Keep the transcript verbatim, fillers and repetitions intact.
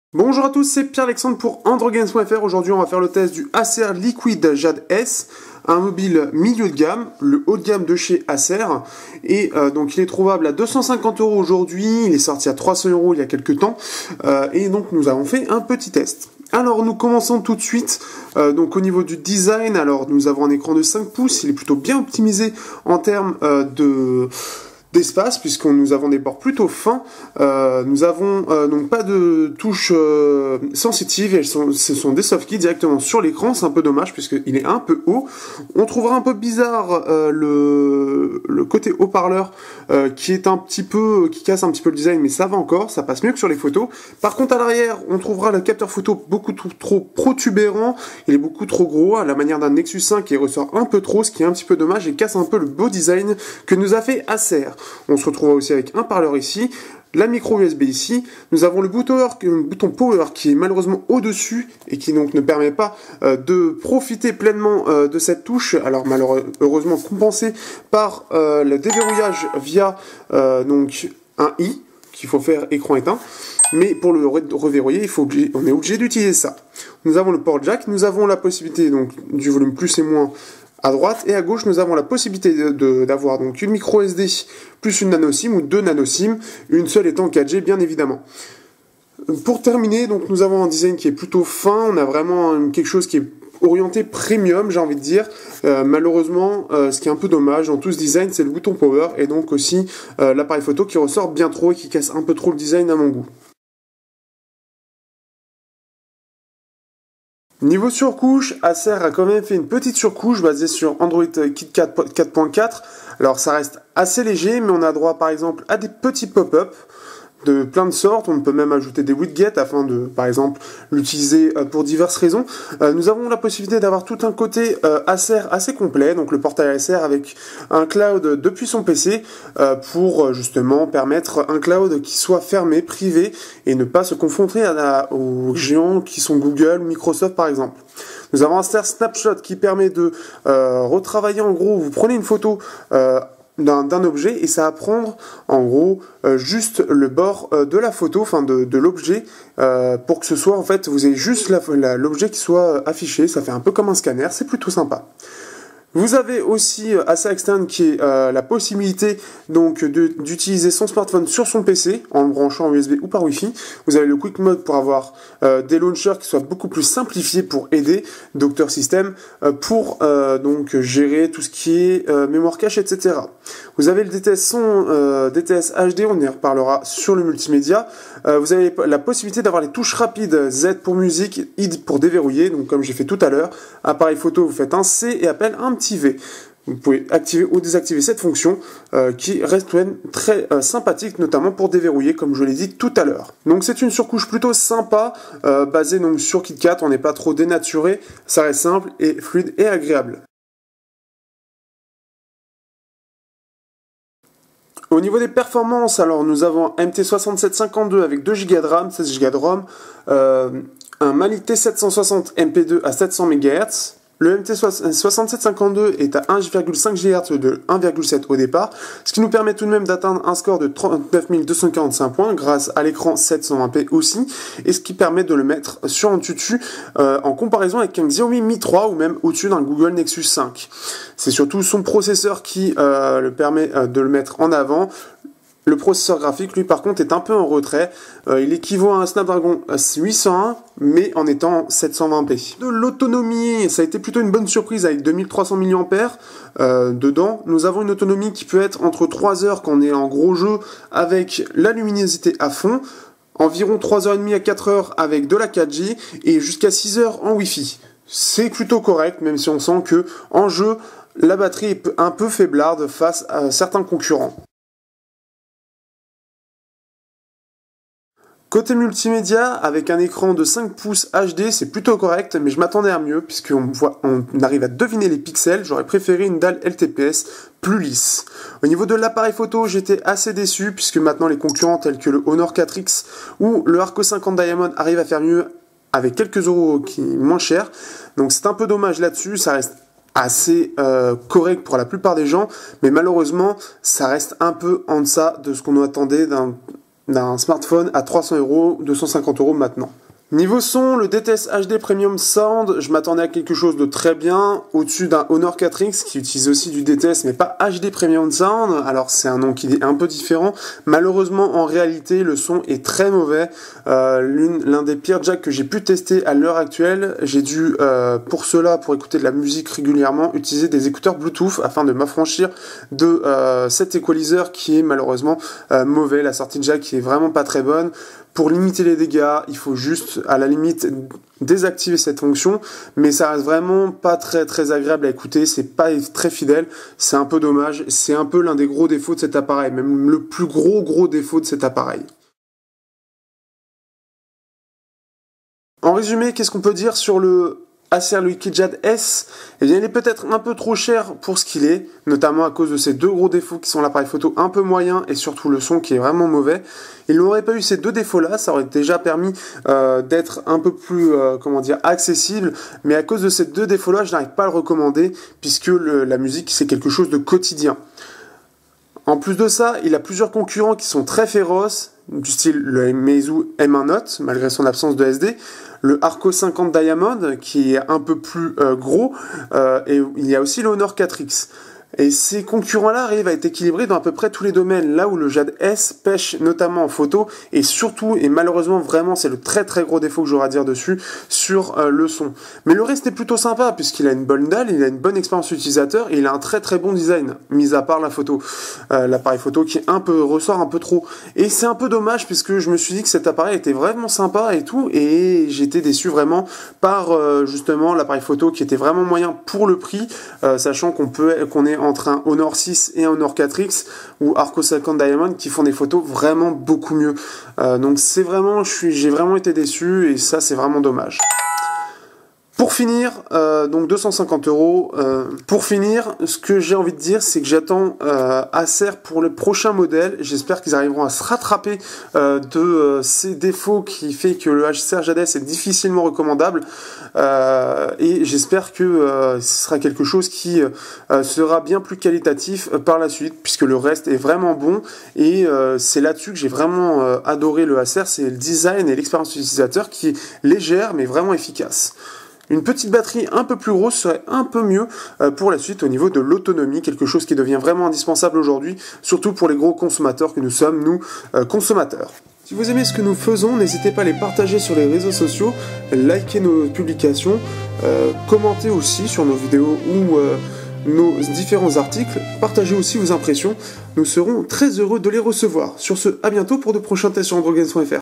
Bonjour à tous, c'est Pierre-Alexandre pour Androgames point F R. Aujourd'hui, on va faire le test du Acer Liquid Jade S, un mobile milieu de gamme, le haut de gamme de chez Acer. Et euh, donc, il est trouvable à deux cent cinquante euros aujourd'hui. Il est sorti à trois cents euros il y a quelques temps. Euh, et donc, nous avons fait un petit test. Alors, nous commençons tout de suite. Euh, donc, au niveau du design, alors nous avons un écran de cinq pouces. Il est plutôt bien optimisé en termes euh, de d'espace, puisque nous avons des bords plutôt fins. Euh, nous avons euh, donc pas de touches euh, sensitives, elles sont, ce sont des soft keys directement sur l'écran. C'est un peu dommage puisqu'il est un peu haut. On trouvera un peu bizarre euh, le, le côté haut-parleur euh, qui est un petit peu, qui casse un petit peu le design, mais ça va encore, ça passe mieux que sur les photos. Par contre, à l'arrière, on trouvera le capteur photo beaucoup trop, trop protubérant. Il est beaucoup trop gros, à la manière d'un Nexus cinq qui ressort un peu trop, ce qui est un petit peu dommage et casse un peu le beau design que nous a fait Acer. On se retrouve aussi avec un parleur ici, la micro U S B ici. Nous avons le bouton, le bouton Power qui est malheureusement au-dessus et qui donc ne permet pas euh, de profiter pleinement euh, de cette touche. Alors malheureusement compensé par euh, le déverrouillage via euh, donc un i qu'il faut faire écran éteint. Mais pour le reverrouiller, il faut obligé, on est obligé d'utiliser ça. Nous avons le port jack, nous avons la possibilité donc du volume plus et moins à droite, et à gauche, nous avons la possibilité d'avoir donc une micro S D plus une nano SIM ou deux nano SIM, une seule étant quatre G bien évidemment. Pour terminer, donc nous avons un design qui est plutôt fin, on a vraiment quelque chose qui est orienté premium, j'ai envie de dire. Euh, malheureusement, euh, ce qui est un peu dommage dans tout ce design, c'est le bouton power et donc aussi euh, l'appareil photo qui ressort bien trop et qui casse un peu trop le design à mon goût. Niveau surcouche, Acer a quand même fait une petite surcouche basée sur Android KitKat quatre point quatre. Alors ça reste assez léger, mais on a droit par exemple à des petits pop-up de plein de sortes. On peut même ajouter des widgets afin de, par exemple, l'utiliser pour diverses raisons. Euh, nous avons la possibilité d'avoir tout un côté euh, Acer assez complet, donc le portail Acer avec un cloud depuis son P C euh, pour justement permettre un cloud qui soit fermé, privé et ne pas se confronter à la, aux géants qui sont Google ou Microsoft par exemple. Nous avons un snapshot qui permet de euh, retravailler en gros, vous prenez une photo euh, d'un objet et ça va prendre en gros euh, juste le bord euh, de la photo, enfin de, de l'objet euh, pour que ce soit en fait vous ayez juste l'objet qui soit affiché. Ça fait un peu comme un scanner, c'est plutôt sympa. Vous avez aussi euh, Acer Extend qui est euh, la possibilité donc d'utiliser son smartphone sur son P C en le branchant en U S B ou par Wi-Fi. Vous avez le Quick Mode pour avoir euh, des launchers qui soient beaucoup plus simplifiés pour aider Doctor System euh, pour euh, donc gérer tout ce qui est euh, mémoire cache, et cetera. Vous avez le D T S son, euh, D T S H D, on y reparlera sur le multimédia. Euh, vous avez la possibilité d'avoir les touches rapides Z pour musique, I D pour déverrouiller, donc comme j'ai fait tout à l'heure. Appareil photo, vous faites un C et appel un petit V. Vous pouvez activer ou désactiver cette fonction euh, qui reste très euh, sympathique, notamment pour déverrouiller, comme je l'ai dit tout à l'heure. Donc c'est une surcouche plutôt sympa, euh, basée donc sur KitKat. On n'est pas trop dénaturé, ça reste simple et fluide et agréable. Au niveau des performances, alors nous avons un M T soixante-sept cinquante-deux avec deux giga de RAM, seize giga de ROM, euh, un Mali T sept cent soixante M P deux à sept cents mégahertz. Le M T soixante-sept cinquante-deux est à un virgule cinq gigahertz de un virgule sept au départ, ce qui nous permet tout de même d'atteindre un score de trente-neuf mille deux cent quarante-cinq points grâce à l'écran sept cent vingt p aussi, et ce qui permet de le mettre sur un tutu euh, en comparaison avec un Xiaomi Mi trois ou même au-dessus d'un Google Nexus cinq. C'est surtout son processeur qui euh, le permet euh, de le mettre en avant. Le processeur graphique, lui, par contre, est un peu en retrait. Euh, il équivaut à un Snapdragon huit cent un, mais en étant sept cent vingt p. De l'autonomie, ça a été plutôt une bonne surprise avec deux mille trois cents milliampères euh, dedans. Nous avons une autonomie qui peut être entre trois heures quand on est en gros jeu avec la luminosité à fond, environ trois heures trente à quatre heures avec de la quatre G et jusqu'à six heures en Wi-Fi. C'est plutôt correct, même si on sent que en jeu, la batterie est un peu faiblarde face à certains concurrents. Côté multimédia, avec un écran de cinq pouces H D, c'est plutôt correct, mais je m'attendais à mieux, puisqu'on voit, on arrive à deviner les pixels. J'aurais préféré une dalle L T P S plus lisse. Au niveau de l'appareil photo, j'étais assez déçu, puisque maintenant les concurrents tels que le Honor quatre X ou le Arco cinquante Diamond arrivent à faire mieux avec quelques euros qui moins chers. Donc c'est un peu dommage là-dessus, ça reste assez euh, correct pour la plupart des gens, mais malheureusement, ça reste un peu en deçà de ce qu'on attendait d'un d'un smartphone à trois cents euros, deux cent cinquante euros maintenant. Niveau son, le D T S H D Premium Sound, je m'attendais à quelque chose de très bien, au-dessus d'un Honor quatre X qui utilise aussi du D T S mais pas H D Premium Sound, alors c'est un nom qui est un peu différent. Malheureusement, en réalité, le son est très mauvais. Euh, l'un des pires jacks que j'ai pu tester à l'heure actuelle, j'ai dû, euh, pour cela, pour écouter de la musique régulièrement, utiliser des écouteurs Bluetooth afin de m'affranchir de euh, cet équaliseur qui est malheureusement euh, mauvais. La sortie de jack qui est vraiment pas très bonne. Pour limiter les dégâts, il faut juste, à la limite, désactiver cette fonction, mais ça reste vraiment pas très très agréable à écouter, c'est pas très fidèle, c'est un peu dommage, c'est un peu l'un des gros défauts de cet appareil, même le plus gros gros défaut de cet appareil. En résumé, qu'est-ce qu'on peut dire sur le Acer Liquid S? Eh bien, il est peut-être un peu trop cher pour ce qu'il est, notamment à cause de ces deux gros défauts qui sont l'appareil photo un peu moyen et surtout le son qui est vraiment mauvais. Il n'aurait pas eu ces deux défauts-là, ça aurait déjà permis euh, d'être un peu plus, euh, comment dire, accessible, mais à cause de ces deux défauts-là, je n'arrive pas à le recommander, puisque le, la musique, c'est quelque chose de quotidien. En plus de ça, il a plusieurs concurrents qui sont très féroces, du style le Meizu M un Note, malgré son absence de S D, le Arco cinquante Diamond, qui est un peu plus euh, gros, euh, et il y a aussi le Honor quatre X. Et ces concurrents-là arrivent à être équilibrés dans à peu près tous les domaines, là où le Jade S pêche notamment en photo, et surtout, et malheureusement vraiment c'est le très très gros défaut que j'aurai à dire dessus, sur euh, le son. Mais le reste est plutôt sympa, puisqu'il a une bonne dalle, il a une bonne expérience utilisateur, et il a un très très bon design, mis à part la photo. Euh, l'appareil photo qui est un peu, ressort un peu trop. Et c'est un peu dommage, puisque je me suis dit que cet appareil était vraiment sympa et tout, et j'étais déçu vraiment par euh, justement l'appareil photo qui était vraiment moyen pour le prix, euh, sachant qu'on peut qu'on est entre un Honor six et un Honor quatre X ou Arco cinquante Diamond qui font des photos vraiment beaucoup mieux. Euh, donc c'est vraiment, je suis, j'ai vraiment été déçu et ça c'est vraiment dommage. Pour finir, euh, donc deux cent cinquante euros. Euh, pour finir, ce que j'ai envie de dire, c'est que j'attends euh, Acer pour le prochain modèle. J'espère qu'ils arriveront à se rattraper euh, de euh, ces défauts qui fait que le Acer Jade S est difficilement recommandable. Euh, et j'espère que euh, ce sera quelque chose qui euh, sera bien plus qualitatif euh, par la suite, puisque le reste est vraiment bon. Et euh, c'est là-dessus que j'ai vraiment euh, adoré le Acer, c'est le design et l'expérience utilisateur qui est légère mais vraiment efficace. Une petite batterie un peu plus grosse serait un peu mieux pour la suite au niveau de l'autonomie, quelque chose qui devient vraiment indispensable aujourd'hui, surtout pour les gros consommateurs que nous sommes, nous, consommateurs. Si vous aimez ce que nous faisons, n'hésitez pas à les partager sur les réseaux sociaux, liker nos publications, euh, commenter aussi sur nos vidéos ou euh, nos différents articles, partagez aussi vos impressions, nous serons très heureux de les recevoir. Sur ce, à bientôt pour de prochains tests sur Android Games point F R.